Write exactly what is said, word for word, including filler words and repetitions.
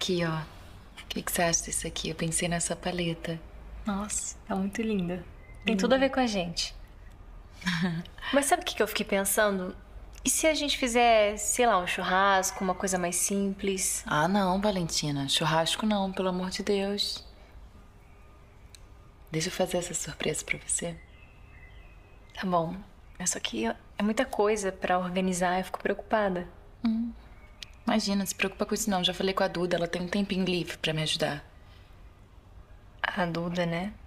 aqui, ó. O que, que você acha disso aqui? Eu pensei nessa paleta. Nossa, tá muito linda. Tem tudo a ver com a gente. Mas sabe o que que eu fiquei pensando? E se a gente fizer, sei lá, um churrasco, uma coisa mais simples? Ah, não, Valentina. Churrasco não, pelo amor de Deus. Deixa eu fazer essa surpresa pra você. Tá bom. Isso aqui é muita coisa pra organizar, eu fico preocupada. Hum. Imagina, não se preocupa com isso não. Já falei com a Duda, ela tem um tempinho livre pra me ajudar. A Duda, né?